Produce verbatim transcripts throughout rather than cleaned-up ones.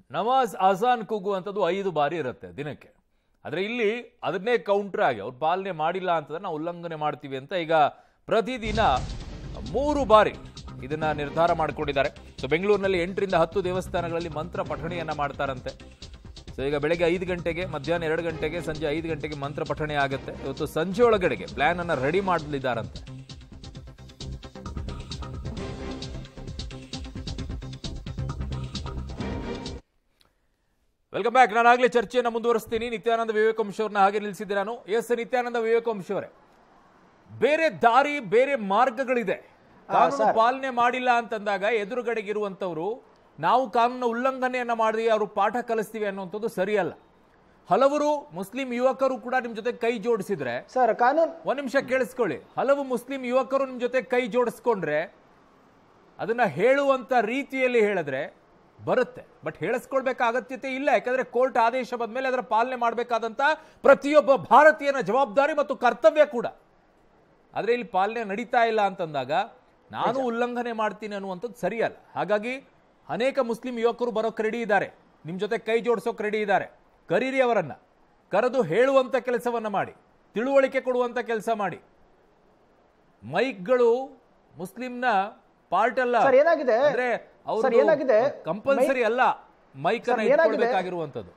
ನಮಾಜ್ ಅಜಾನ್ ಕೂಗುವಂಥದ್ದು ಐದು ಬಾರಿ ಇರುತ್ತೆ ದಿನಕ್ಕೆ. ಆದರೆ ಇಲ್ಲಿ ಅದನ್ನೇ ಕೌಂಟರ್ ಆಗಿ ಅವ್ರು ಪಾಲನೆ ಮಾಡಿಲ್ಲ ಅಂತಂದ್ರೆ ನಾವು ಉಲ್ಲಂಘನೆ ಮಾಡ್ತೀವಿ ಅಂತ ಈಗ ಪ್ರತಿದಿನ ಮೂರು ಬಾರಿ ಇದನ್ನ ನಿರ್ಧಾರ ಮಾಡಿಕೊಂಡಿದ್ದಾರೆ. ಸೊ ಬೆಂಗಳೂರಿನಲ್ಲಿ ಎಂಟರಿಂದ ಹತ್ತು ದೇವಸ್ಥಾನಗಳಲ್ಲಿ ಮಂತ್ರ ಪಠಣೆಯನ್ನ ಮಾಡ್ತಾರಂತೆ. ಸೊ ಈಗ ಬೆಳಗ್ಗೆ ಐದು ಗಂಟೆಗೆ, ಮಧ್ಯಾಹ್ನ ಎರಡು ಗಂಟೆಗೆ, ಸಂಜೆ ಐದು ಗಂಟೆಗೆ ಮಂತ್ರ ಪಠಣೆ ಆಗುತ್ತೆ. ಇವತ್ತು ಸಂಜೆ ಒಳಗಡೆಗೆ ಪ್ಲಾನ್ ಅನ್ನ ರೆಡಿ ಮಾಡಲಿದ್ದಾರಂತೆ. Welcome back. ನಾನಾಗಲೇ ಚರ್ಚೆಯನ್ನು ಮುಂದುವರಿಸ್ತೀನಿ. ನಿತ್ಯಾನಂದ ವಿವೇಕವಂಶ ಅವ್ರನ್ನ ಹಾಗೆ ನಿಲ್ಲಿಸಿದ್ದೆ ನಾನು. ಎಸ್, ನಿತ್ಯಾನಂದ ವಿವೇಕವಂಶ ಅವರೇ, ಬೇರೆ ದಾರಿ ಬೇರೆ ಮಾರ್ಗಗಳಿದೆ. ಕಾನೂನು ಪಾಲನೆ ಮಾಡಿಲ್ಲ ಅಂತಂದಾಗ ಎದುರುಗಡೆಗಿರುವಂತವ್ರು ನಾವು ಕಾನೂನು ಉಲ್ಲಂಘನೆಯನ್ನ ಮಾಡಿ ಅವರು ಪಾಠ ಕಲಿಸ್ತೀವಿ ಅನ್ನುವಂಥದ್ದು ಸರಿಯಲ್ಲ. ಹಲವರು ಮುಸ್ಲಿಂ ಯುವಕರು ಕೂಡ ನಿಮ್ ಜೊತೆ ಕೈ ಜೋಡಿಸಿದ್ರೆ ಸರ್ ಕಾನೂನು ಒಂದ್ ನಿಮಿಷ ಕೇಳಿಸ್ಕೊಳ್ಳಿ. ಹಲವು ಮುಸ್ಲಿಂ ಯುವಕರು ನಿಮ್ ಜೊತೆ ಕೈ ಜೋಡಿಸ್ಕೊಂಡ್ರೆ ಅದನ್ನ ಹೇಳುವಂತ ರೀತಿಯಲ್ಲಿ ಹೇಳಿದ್ರೆ ಬರುತ್ತೆ. ಬಟ್ ಹೇಳಿಸ್ಕೊಳ್ಬೇಕಾ ಅಗತ್ಯತೆ ಇಲ್ಲ. ಯಾಕಂದ್ರೆ ಕೋರ್ಟ್ ಆದೇಶ ಬಂದ್ಮೇಲೆ ಅದರ ಪಾಲನೆ ಮಾಡಬೇಕಾದಂತ ಪ್ರತಿಯೊಬ್ಬ ಭಾರತೀಯನ ಜವಾಬ್ದಾರಿ ಮತ್ತು ಕರ್ತವ್ಯ ಕೂಡ. ಆದ್ರೆ ಇಲ್ಲಿ ಪಾಲನೆ ನಡೀತಾ ಇಲ್ಲ ಅಂತಂದಾಗ ನಾನು ಉಲ್ಲಂಘನೆ ಮಾಡ್ತೀನಿ ಅನ್ನುವಂಥದ್ದು ಸರಿಯಲ್ಲ. ಹಾಗಾಗಿ ಅನೇಕ ಮುಸ್ಲಿಂ ಯುವಕರು ಬರೋಕ್ ರೆಡಿ ಇದ್ದಾರೆ, ನಿಮ್ ಜೊತೆ ಕೈ ಜೋಡಿಸೋಕ್ ರೆಡಿ ಇದ್ದಾರೆ. ಕರೀರಿ ಅವರನ್ನ, ಕರೆದು ಹೇಳುವಂತ ಕೆಲಸವನ್ನ ಮಾಡಿ, ತಿಳುವಳಿಕೆ ಕೊಡುವಂತ ಕೆಲಸ ಮಾಡಿ. ಮೈಕ್ಗಳು ಮುಸ್ಲಿಂನ ಪಾರ್ಟ್ ಅಲ್ಲ. ಏನಾಗಿದೆ ಅಂದ್ರೆ ಅವರು ಕಂಪಲ್ಸರಿ ಅಲ್ಲ ಮೈಕ್ ಅನ್ನ ಇಟ್ಕೊಳ್ಬೇಕಾಗಿರುವಂತದ್ದು.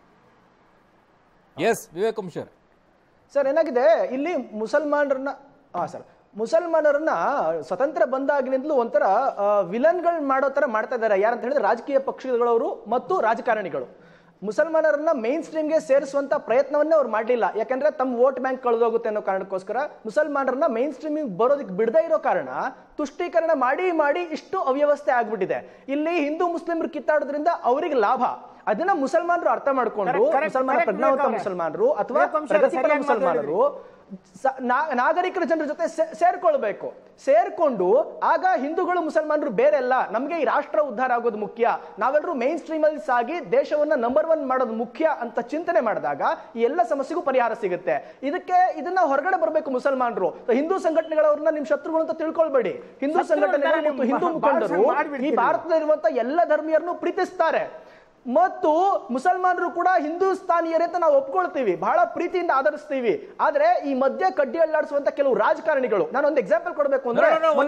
ಎಸ್ ವಿವೇಕವಂಶ ಸರ್, ಏನಾಗಿದೆ ಇಲ್ಲಿ ಮುಸಲ್ಮಾನರನ್ನ ಹಾ ಸರ್ ಮುಸಲ್ಮಾನರನ್ನ ಸ್ವತಂತ್ರ ಬಂದಾಗಿನಿಂದಲೂ ಒಂಥರ ವಿಲನ್ಗಳು ಮಾಡೋ ತರ ಮಾಡ್ತಾ ಇದ್ದಾರೆ. ಯಾರಂತ ಹೇಳಿದ್ರೆ ರಾಜಕೀಯ ಪಕ್ಷಗಳವರು ಮತ್ತು ರಾಜಕಾರಣಿಗಳು. ಮುಸಲ್ಮಾನರನ್ನ ಮೇನ್ ಸ್ಟ್ರೀಮ್ಗೆ ಸೇರಿಸುವಂತ ಪ್ರಯತ್ನವನ್ನೇ ಅವ್ರು ಮಾಡಲಿಲ್ಲ. ಯಾಕಂದ್ರೆ ತಮ್ಮ ವೋಟ್ ಬ್ಯಾಂಕ್ ಕಳೆದೋಗುತ್ತೆ ಅನ್ನೋ ಕಾರಣಕ್ಕೋಸ್ಕರ ಮುಸಲ್ಮಾನರನ್ನ ಮೇನ್ ಸ್ಟ್ರೀಮಿಗೆ ಬರೋದಕ್ಕೆ ಬಿಡದೇ ಇರೋ ಕಾರಣ ತುಷ್ಟೀಕರಣ ಮಾಡಿ ಮಾಡಿ ಇಷ್ಟು ಅವ್ಯವಸ್ಥೆ ಆಗ್ಬಿಟ್ಟಿದೆ. ಇಲ್ಲಿ ಹಿಂದೂ ಮುಸ್ಲಿಮರು ಕಿತ್ತಾಡೋದ್ರಿಂದ ಅವರಿಗೆ ಲಾಭ. ಅದನ್ನ ಮುಸಲ್ಮಾನರು ಅರ್ಥ ಮಾಡ್ಕೊಂಡು, ಮುಸಲ್ಮಾನ ಪ್ರಜ್ಞಾವಂತ ಮುಸಲ್ಮಾನರು ಅಥವಾ ಪ್ರಗತಿಪರ ಮುಸಲ್ಮಾನರು ನಾಗರಿಕರ ಜನರ ಜೊತೆ ಸೇರ್ಕೊಳ್ಬೇಕು. ಸೇರ್ಕೊಂಡು ಆಗ ಹಿಂದೂಗಳು ಮುಸಲ್ಮಾನರು ಬೇರೆ ಅಲ್ಲ, ನಮ್ಗೆ ಈ ರಾಷ್ಟ್ರ ಉದ್ಧಾರ ಆಗೋದು ಮುಖ್ಯ, ನಾವೆಲ್ಲರೂ ಮೇನ್ ಸ್ಟ್ರೀಮ್ ಅಲ್ಲಿ ಸಾಗಿ ದೇಶವನ್ನ ನಂಬರ್ ಒನ್ ಮಾಡೋದು ಮುಖ್ಯ ಅಂತ ಚಿಂತನೆ ಮಾಡಿದಾಗ ಈ ಎಲ್ಲ ಸಮಸ್ಯೆಗೂ ಪರಿಹಾರ ಸಿಗುತ್ತೆ. ಇದಕ್ಕೆ ಇದನ್ನ ಹೊರಗಡೆ ಬರಬೇಕು ಮುಸಲ್ಮಾನರು. ಹಿಂದೂ ಸಂಘಟನೆಗಳವ್ರನ್ನ ನಿಮ್ ಶತ್ರುಗಳು ಅಂತ ತಿಳ್ಕೊಳ್ಬೇಡಿ. ಹಿಂದೂ ಸಂಘಟನೆಗಳು ಮತ್ತು ಹಿಂದೂ ಮುಖಂಡರು ಈ ಭಾರತದಲ್ಲಿರುವಂತ ಎಲ್ಲ ಧರ್ಮೀಯರನ್ನು ಪ್ರೀತಿಸ್ತಾರೆ ಮತ್ತು ಮುಸಲ್ಮಾನರು ಕೂಡ ಹಿಂದೂಸ್ತಾನಿಯರೇ ಅಂತ ನಾವು ಒಪ್ಕೊಳ್ತೀವಿ, ಬಹಳ ಪ್ರೀತಿಯಿಂದ ಆಧರಿಸ್ತೀವಿ. ಆದ್ರೆ ಈ ಮಧ್ಯ ಕಡ್ಡಿ ಅಲ್ಲಾಡಿಸುವಂತ ಕೆಲವು ರಾಜಕಾರಣಿಗಳು, ನಾನು ಒಂದು ಎಕ್ಸಾಂಪಲ್ ಕೊಡಬೇಕು ಅಂದ್ರೆ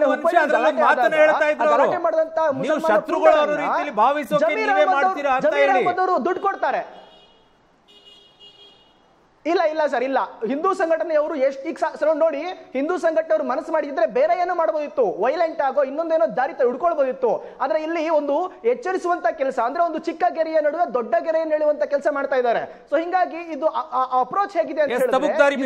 ದುಡ್ಡು ಕೊಡ್ತಾರೆ. ಇಲ್ಲ ಇಲ್ಲ ಸರ್, ಇಲ್ಲ. ಹಿಂದೂ ಸಂಘಟನೆಯವರು ಎಷ್ಟು ಈಗ ಸರ್ ನೋಡಿ, ಹಿಂದೂ ಸಂಘಟನೆಯವರು ಮನಸ್ಸು ಮಾಡಿದ್ರೆ ಬೇರೆ ಏನೋ ಮಾಡಬಹುದಿತ್ತು, ವೈಲೆಂಟ್ ಆಗೋ ಇನ್ನೊಂದೇನೋ ದಾರಿ ಹಿಡ್ಕೊಳ್ಬಹುದಿತ್ತು. ಆದ್ರೆ ಇಲ್ಲಿ ಒಂದು ಎಚ್ಚರಿಸುವಂತ ಕೆಲಸ ಅಂದ್ರೆ ಒಂದು ಚಿಕ್ಕ ಗೆರೆಯ ನಡುವೆ ದೊಡ್ಡ ಗೆರೆಯನ್ನು ಎಳೆಯುವಂತ ಕೆಲಸ ಮಾಡ್ತಾ ಇದ್ದಾರೆ. ಸೊ ಹಿಂಗಾಗಿ ಇದು ಅಪ್ರೋಚ್ ಹೇಗಿದೆ ಅಂತ ಹೇಳಿದ್ರೆ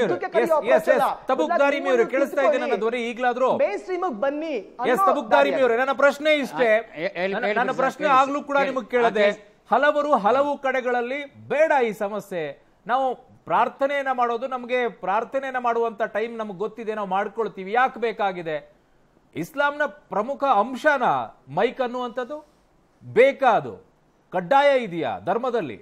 ಮೇನ್ ಸ್ಟ್ರೀಮ್ ಬನ್ನಿ. ನನ್ನ ಪ್ರಶ್ನೆ ಇಷ್ಟೇ, ನನ್ನ ಪ್ರಶ್ನೆ ಆಗ್ಲೂ ಕೂಡ ನಿಮಗೆ ಕೇಳದೆ, ಹಲವರು ಹಲವು ಕಡೆಗಳಲ್ಲಿ ಬೇಡ ಈ ಸಮಸ್ಯೆ, ನಾವು ಪ್ರಾರ್ಥನೆಯನ್ನ ಮಾಡೋದು, ನಮಗೆ ಪ್ರಾರ್ಥನೆಯನ್ನ ಮಾಡುವಂತ ಟೈಮ್ ನಮ್ಗೆ ಗೊತ್ತಿದೆ, ನಾವು ಮಾಡ್ಕೊಳ್ತೀವಿ, ಯಾಕೆ ಬೇಕಾಗಿದೆ? ಇಸ್ಲಾಂನ ಪ್ರಮುಖ ಅಂಶನ ಮೈಕ್ ಅನ್ನುವಂಥದ್ದು ಬೇಕಾ? ಅದು ಕಡ್ಡಾಯ ಇದೆಯಾ ಧರ್ಮದಲ್ಲಿ?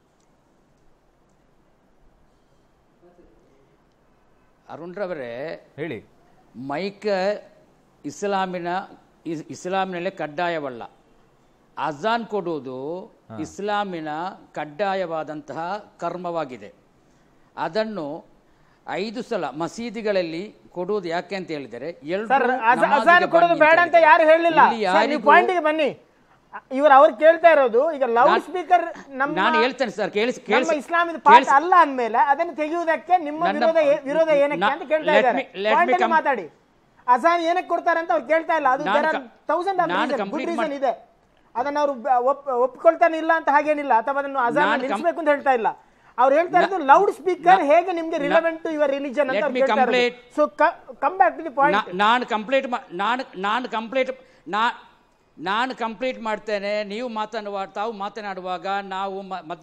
ಅರುಣ್ ರವರೇ ಹೇಳಿ. ಮೈಕ್ ಇಸ್ಲಾಮಿನ ಇಸ್ಲಾಮಿನಲ್ಲಿ ಕಡ್ಡಾಯವಲ್ಲ. ಅಜಾನ್ ಕೊಡುವುದು ಇಸ್ಲಾಮಿನ ಕಡ್ಡಾಯವಾದಂತಹ ಕರ್ಮವಾಗಿದೆ. ಅದನ್ನು ಐದು ಸಲ ಮಸೀದಿಗಳಲ್ಲಿ ಕೊಡುವುದು ಯಾಕೆ ಅಂತ ಹೇಳಿದರೆ, ಬೇಡ ಅಂತ ಯಾರು ಹೇಳಿಲ್ಲ. ಪಾಯಿಂಟಿಗೆ ಬನ್ನಿ. ಇವರು ಅವ್ರು ಕೇಳ್ತಾ ಇರೋದು ಈಗ ಲೌಡ್ ಸ್ಪೀಕರ್ ನಾನು ಹೇಳ್ತೇನೆ ಸರ್, ಕೇಳಿಸಿ ಇಸ್ಲಾಮಿನ ಪಾಠ ಅಲ್ಲ ಅಂದ್ಮೇಲೆ ಅದನ್ನು ತೆಗೆಯುವುದಕ್ಕೆ ನಿಮ್ಮ ವಿರೋಧ ವಿರೋಧ ಏನಕ್ಕೆ ಅಂತ ಕೇಳ್ತಾ ಇದ್ದಾರೆ. ಮಾತಾಡಿ. ಅಜಾನ್ ಏನಕ್ಕೆ ಕೊಡ್ತಾರೆ ಅಂತ ಅವ್ರು ಕೇಳ್ತಾ ಇಲ್ಲ. ಅದು ಥೌಸಂಡ್ ಗುಡ್ ರೀಸನ್ ಇದೆ. ಅದನ್ನ ಅವರು ಒಪ್ಪಿಕೊಳ್ತಾನೆ ಇಲ್ಲ ಅಂತ ಹಾಗೇನಿಲ್ಲ, ಅಥವಾ ಅದನ್ನು ಅಜಾನ್ ನಿಲ್ಲಿಸಬೇಕು ಅಂತ ಹೇಳ್ತಾ ಇಲ್ಲ. ಅವ್ರು ಹೇಳ್ತಾ ಇರೋದು ಲೌಡ್ ಸ್ಪೀಕರ್ ಹೇಗೆ ನಿಮ್ಗೆ ರಿಲೆವೆಂಟ್ ಟು ಯುವರ್ ರಿಲಿಜನ್ ಅಂತ ಹೇಳ್ತಾರೆ. So come back to the point. ನಾನು ಕಂಪ್ಲೀಟ್ ನಾನು ನಾನು ಕಂಪ್ಲೀಟ್ ನಾನು ಕಂಪ್ಲೀಟ್ ಮಾಡ್ತೇನೆ. ನೀವು ಮಾತನಾಡುವ ತಾವು ಮಾತನಾಡುವಾಗ ನಾವು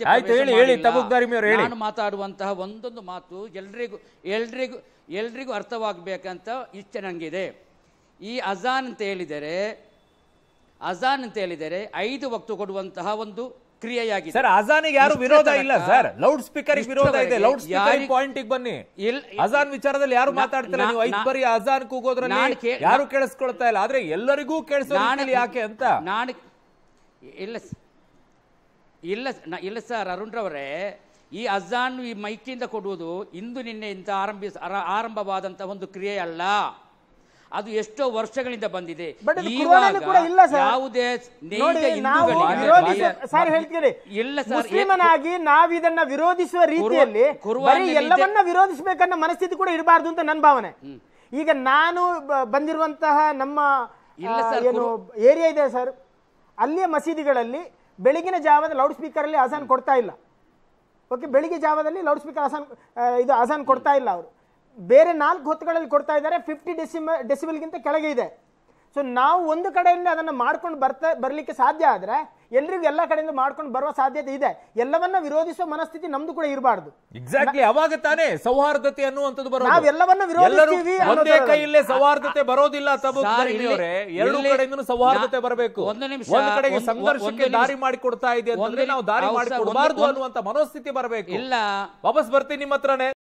ನಾನು ಮಾತಾಡುವಂತಹ ಒಂದೊಂದು ಮಾತು ಎಲ್ರಿಗೂ ಎಲ್ರಿಗೂ ಎಲ್ರಿಗೂ ಅರ್ಥವಾಗಬೇಕಂತ ಇಚ್ಛೆ ನನಗಿದೆ. ಈ ಅಜಾನ್ ಅಂತ ಹೇಳಿದರೆ ಅಜಾನ್ ಅಂತ ಹೇಳಿದರೆ ಐದು ವಕ್ತು ಕೊಡುವಂತಹ ಒಂದು ಕ್ರಿಯೆಯಾಗಿದೆ ಸರ್. ಅಜಾನಿಗೆ ಯಾರು ವಿರೋಧ ಇಲ್ಲ ಸರ್, ಲೌಡ್ ಸ್ಪೀಕರ್ ವಿರೋಧ ಇದೆ. ಲೌಡ್ ಸ್ಪೀಕರ್ ಪಾಯಿಂಟ್ ಬನ್ನಿ. ಅಜಾನ್ ವಿಚಾರದಲ್ಲಿ ಯಾರು ಮಾತಾಡ್ತಿಲ್ಲ, ನೀವು ಐದು ಬರಿ ಅಜಾನ್ ಕೂಗೋದ್ರಲ್ಲಿ ಯಾರು ಕೇಳಿಸ್ಕೊಳ್ತಾ ಇಲ್ಲ. ಆದ್ರೆ ಎಲ್ಲರಿಗೂ ಕೇಳಿಸೋ ಯಾಕೆ ಅಂತ ನಾನು ಇಲ್ಲ ಇಲ್ಲ ನ- ಇಲ್ಲ ಸರ್ ಅರುಣ್ ರವರೇ, ಈ ಅಜಾನ್ ಈ ಮೈಕಿಂದ ಕೊಡುವುದು ಇಂದು ನಿನ್ನೆಯಿಂದ ಆರಂಭಿಸ ಆರ- ಆರಂಭವಾದಂತ ಒಂದು ಕ್ರಿಯೆ ಅಲ್ಲ, ಅದು ಎಷ್ಟೋ ವರ್ಷಗಳಿಂದ ಬಂದಿದೆ. But ಅದು ಇವಾಗ ಕುರಾನಲ್ಲಿ ಕೂಡ ಇಲ್ಲ ಸರ್. ಯಾವುದೇ ನೋಡಿ, ನೇಯ್ದ ನಾವು ಹಿಂದೂಗಳಿಗೆ ವಿರೋಧಿಸುವ- ಸರ್ ಹೇಳ್ತೀರಿ, ಇಲ್ಲ ಸರ್, ಮುಸ್ಲಿಮನಾಗಿ ನಾವಿದನ್ನ ವಿರೋಧಿಸುವ ರೀತಿಯಲ್ಲಿ ಕುರ್ಆನ್ನಲ್ಲಿ ಬರೀ ಎಲ್ಲವನ್ನ ವಿರೋಧಿಸಬೇಕನ್ನೋ ಮನಸ್ಥಿತಿ ಕೂಡ ಇರಬಾರ್ದು ಅಂತ ನನ್ನ ಭಾವನೆ. ಈಗ ನಾನು ಬ- ಬಂದಿರುವಂತಹ ನಮ್ಮ ಇಲ್ಲ ಆ, ಸರ್, ಏನು ಏರಿಯಾ ಇದೆ ಸರ್, ಅಲ್ಲಿಯ ಮಸೀದಿಗಳಲ್ಲಿ ಬೆಳಗಿನ ಜಾವದ ಲೌಡ್ ಸ್ಪೀಕರ್ ಅಲ್ಲಿ ಅಜಾನ್ ಕೊಡ್ತಾ ಇಲ್ಲ. ಓಕೆ, ಬೆಳಿಗ್ಗೆ ಜಾವದಲ್ಲಿ ಲೌಡ್ ಸ್ಪೀಕರ್ ಅಜಾನ್ ಇದು ಅಜಾನ್ ಕೊಡ್ತಾ ಇಲ್ಲ ಅವರು. ಬೇರೆ ನಾಲ್ಕು ಹೊತ್ತುಗಳಲ್ಲಿ ಕೊಡ್ತಾ ಇದ್ದಾರೆ, ಫಿಫ್ಟಿ ಡೆಸಿಮ ಡೆಸಿಬಲ್ಗಿಂತ ಕೆಳಗೆ ಇದೆ. ಸೊ ನಾವು ಒಂದು ಕಡೆಯಿಂದ ಅದನ್ನು ಮಾಡ್ಕೊಂಡು ಬರ್ತಾ ಬರಲಿಕ್ಕೆ ಸಾಧ್ಯ ಆದರೆ ಎಲ್ರಿಗೂ ಎಲ್ಲ ಕಡೆಯಿಂದ ಮಾಡ್ಕೊಂಡು ಬರುವ ಸಾಧ್ಯತೆ ಇದೆ. ಎಲ್ಲವನ್ನ ವಿರೋಧಿಸುವ ಮನಸ್ಥಿತಿ ನಮ್ದು ಕೂಡ ಇರಬಾರ್ದು. ಎಕ್ಸಾಕ್ಟ್ಲಿ, ಅವಾಗ ತಾನೇ ಸೌಹಾರ್ದತೆ ಅನ್ನುವಂಥದ್ದು ಬರೋದು. ನಾವೆಲ್ಲವನ್ನ ವಿರೋಧಿಸ್ತೀವಿ ಎಲ್ಲರೂ ಒಂದೇ ಕೈಯಲ್ಲೇ ಸೌಹಾರ್ದತೆ ಬರೋದಿಲ್ಲ. ತಬೂಕ್ ಸರ್, ಧರಣಿ ಇಲ್ಲಿ- ಅವರೇ, ಎರಡು ಇಲ್ಲಿ ಕಡೆಯಿಂದನೂ ಸೌಹಾರ್ದತೆ ನಾ- ಬರಬೇಕು. ಒಂದು ನಿಮಿಷ, ಒಂದು ಕಡೆಗೆ ಒಂದು- ಸಂಘರ್ಷಕ್ಕೆ ಒಂದು ನಿಮಿಷ- ದಾರಿ ಮಾಡಿಕೊಡ್ತಾ ಇದೆ ಅಂತಂದ್ರೆ ಒಂದು ನಾವು ದಾರಿ ಹೌದು ಸರ್, ಮಾಡಿಕೊಡಬಾರ್ದು ಒಂದು- ಅನ್ನುವಂತ ಮನೋಸ್ಥಿತಿ ಬರಬೇಕು. ಇಲ್ಲ ವಾಪಸ್ ಬರ್ತೀನಿ ನಿಮ್ಮ ಹತ್ರನೇ.